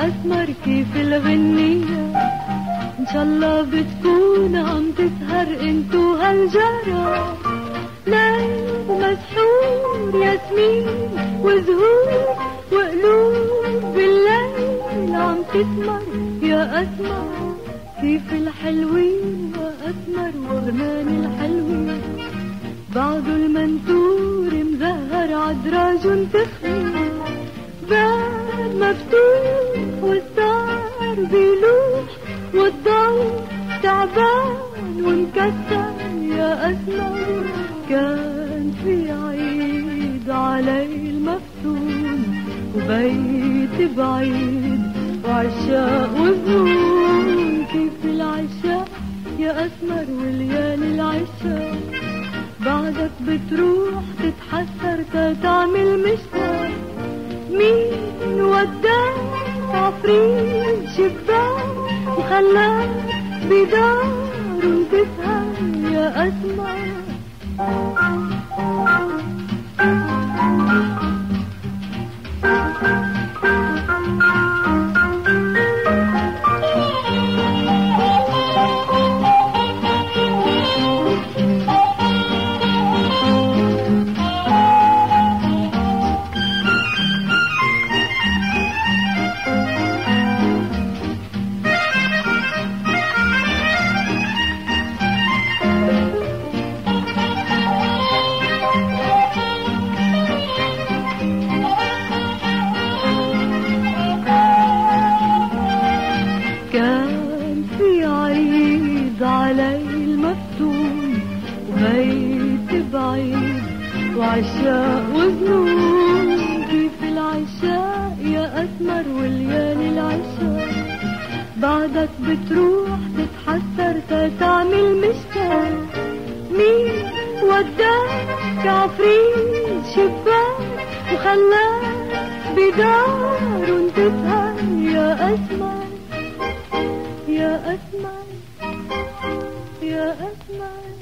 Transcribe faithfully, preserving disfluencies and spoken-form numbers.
يا أسمر كيف الغنية، إن شاء الله بتكون عم تسهر انتو هالجارة، ليل مسحور ياسمين وزهور وقلوب بالليل عم تسمر يا أسمر كيف الحلوين يا أسمر وغنان الحلوين، بعده المنثور مزهر عدراج وانتخين، باب مفتوح والستار بيلوح والضوء تعبان ومكسر يا أسمر، كان في عيد علي المفتون وبيت بعيد وعشاق وزنون، كيف العشاق يا أسمر وليالي العشاق، بعدك بتروح تتحسر تتعمل مشتاق، مين وداك عفريت شباك وخلاك بدار وتسهر يا أسمر. كان في عيد علي المفتون وبيت بعيد وعشاق وزنون، كيف العشاق يا أسمر وليالي العشاق، بعدك بتروح تتحسر تتعمل مشتاق، مين وداك عفريت شباك وخلاك بدار وانتسهر يا أسمر يا أسمر يا أسمر.